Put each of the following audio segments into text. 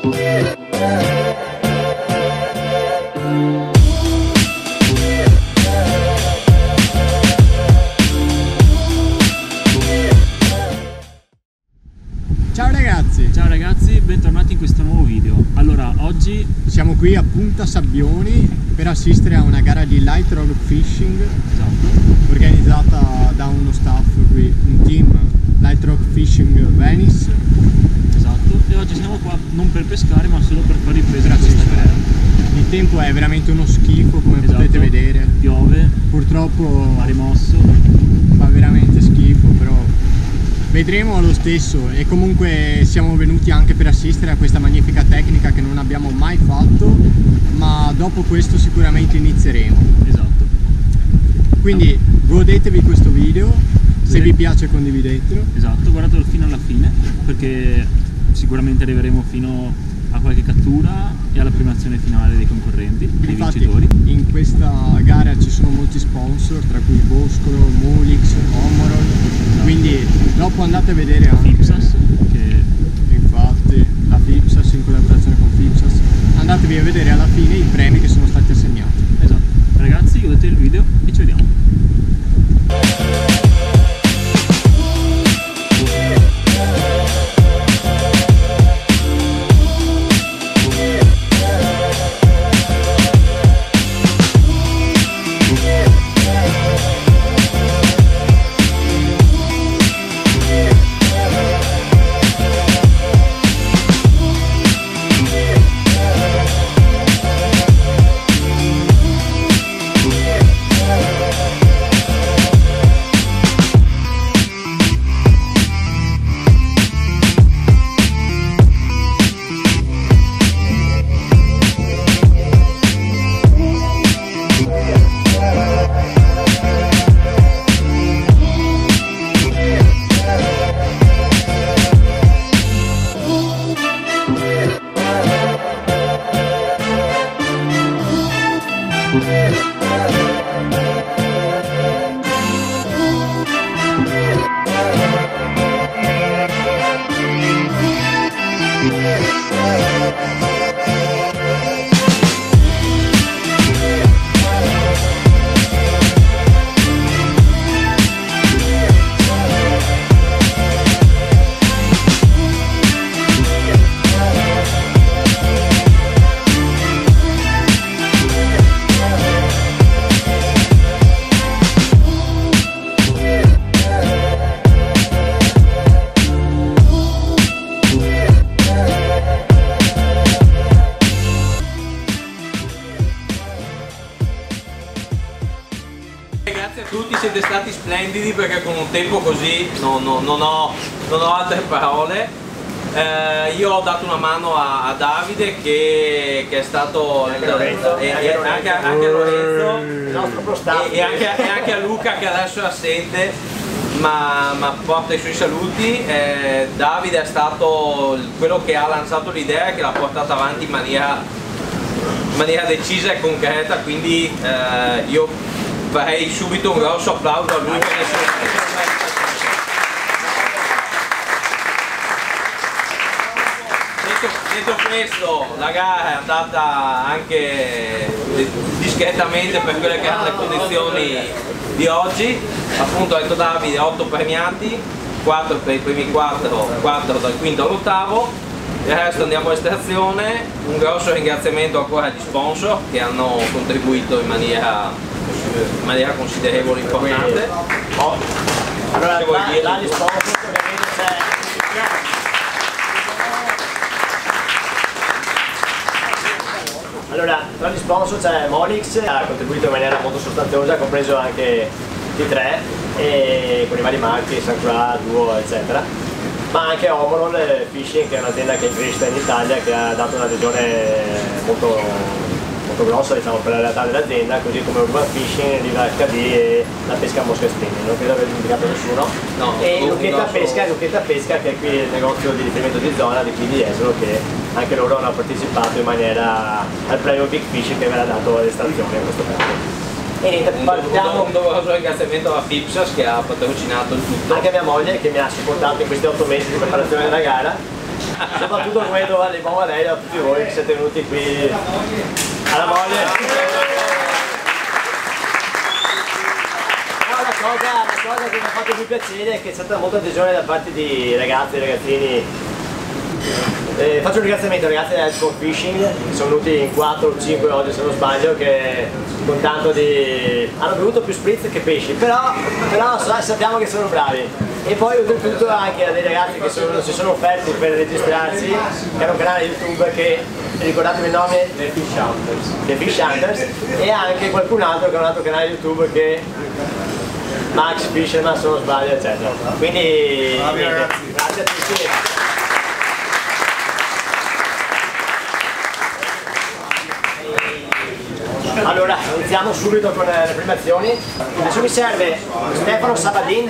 Ciao ragazzi, bentornati in questo nuovo video. Allora, oggi siamo qui a Punta Sabbioni per assistere a una gara di light rock fishing, esatto, organizzata da uno staff qui, un team Light Rock Fishing Venice. Esatto, e oggi siamo qua non per pescare ma solo per fare riprese a questa gara. Il tempo è veramente uno schifo, come potete vedere. Piove, purtroppo ha rimosso, fa veramente schifo, però vedremo lo stesso. E comunque siamo venuti anche per assistere a questa magnifica tecnica che non abbiamo mai fatto, ma dopo questo sicuramente inizieremo. Esatto. Quindi godetevi questo video, se vi piace condividetelo. Esatto, guardatelo fino alla fine perché sicuramente arriveremo fino a qualche cattura e alla premiazione finale dei concorrenti, dei vincitori. In questa gara ci sono molti sponsor, tra cui Boscolo, Mulix, Omorol, quindi dopo andate a vedere anche Fipsas, che infatti la Fipsas in collaborazione con Fipsas, andatevi a vedere alla fine i premi che sono stati assegnati. Esatto. Ragazzi, godete il video e ci vediamo. Grazie a tutti, siete stati splendidi perché con un tempo così non ho altre parole. Io ho dato una mano a Davide che è stato anche a Lorenzo e anche a Luca che adesso è assente ma porta i suoi saluti. Davide è stato quello che ha lanciato l'idea e che l'ha portata avanti in maniera decisa e concreta, quindi io farei subito un grosso applauso a lui per essere detto questo, la gara è andata anche discretamente per quelle che erano le condizioni di oggi. Appunto, ha detto Davide, 8 premiati, 4 per i primi 4 dal quinto all'ottavo. Il resto andiamo a estrazione. Un grosso ringraziamento ancora agli sponsor che hanno contribuito in maniera considerevole e importante. Allora, là gli sponsor ovviamente c'è. Allora, tra gli sponsor c'è Molix, ha contribuito in maniera molto sostanziosa, compreso anche T3 e con i vari marchi, Sancra, Duo, eccetera. Ma anche Omorol Fishing, che è un'azienda che è in crescita in Italia, che ha dato un'adesione molto grossa, diciamo, per la realtà dell'azienda, così come Urban Fishing, Riva HD e la pesca a mosca spinning. Non credo aver dimenticato nessuno. No, e Lucchetta Pesca, che è qui il negozio di riferimento di zona di qui di Jesolo, che anche loro hanno partecipato in maniera al premio Big Fish che verrà dato all'estrazione in questo caso. E niente, partiamo. Un doveroso ringraziamento alla Fipsas che ha patrocinato il tutto. Anche a mia moglie che mi ha supportato in questi 8 mesi di preparazione della gara. Soprattutto come do le buone a lei, a tutti voi che siete venuti qui alla moglie. La cosa che mi ha fatto più piacere è che c'è stata molta adesione da parte di ragazzi e ragazzini. Faccio un ringraziamento ai ragazzi di Edge Fishing, che sono venuti in 4 o 5 oggi se non sbaglio, che con tanto di... hanno bevuto più spritz che pesci, però sappiamo che sono bravi. E poi oltretutto anche a dei ragazzi che si sono offerti per registrarsi, che hanno un canale YouTube che, ricordatevi il nome, The Fish Hunters, e anche qualcun altro che ha un altro canale YouTube che Max Fisherman se non sbaglio, eccetera. Quindi grazie a tutti. Allora, iniziamo subito con le premiazioni. Adesso mi serve Stefano Sabadin,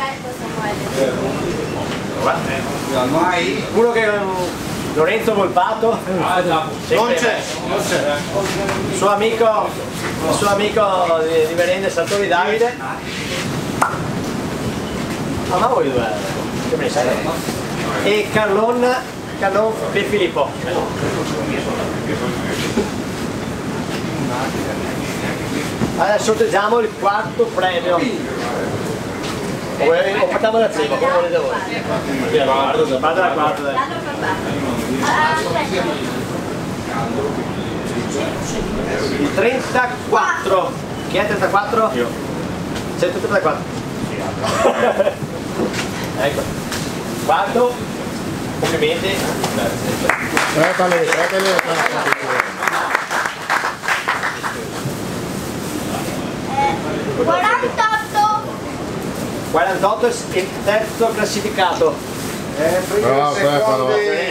uno che è Lorenzo Volpato, non c'è, il suo amico di merende Sartori Davide. Ma voi due? Che me ne sai? E Carlon De Filippo. Adesso sorteggiamo il quarto premio. O partiamo da prima, come volete voi? Parto dal quarto. Il 34. Chi è il 34? Io. Sei tu 34? Ecco. Quarto. Complimenti. Tratale. 48 il terzo classificato. Bravo Stefano.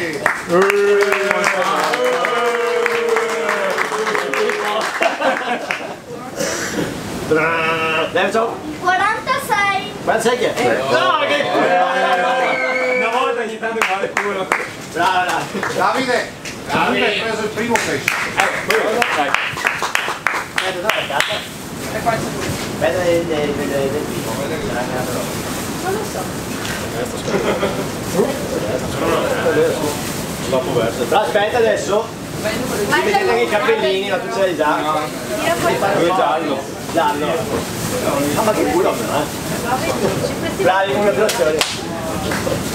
Adesso 46. 46 chi è? No, che Una volta ogni tanto mi vale culo. brava. Davide hai preso il primo pesce. Aspetta, dove è casa? Aspetta del primo. Non lo so. Dopo verso. Però aspetta adesso. Si mettete anche i cappellini, ma tu ce l'hai già. Giallo. Ah, ma che culo, bravi, congratulazioni.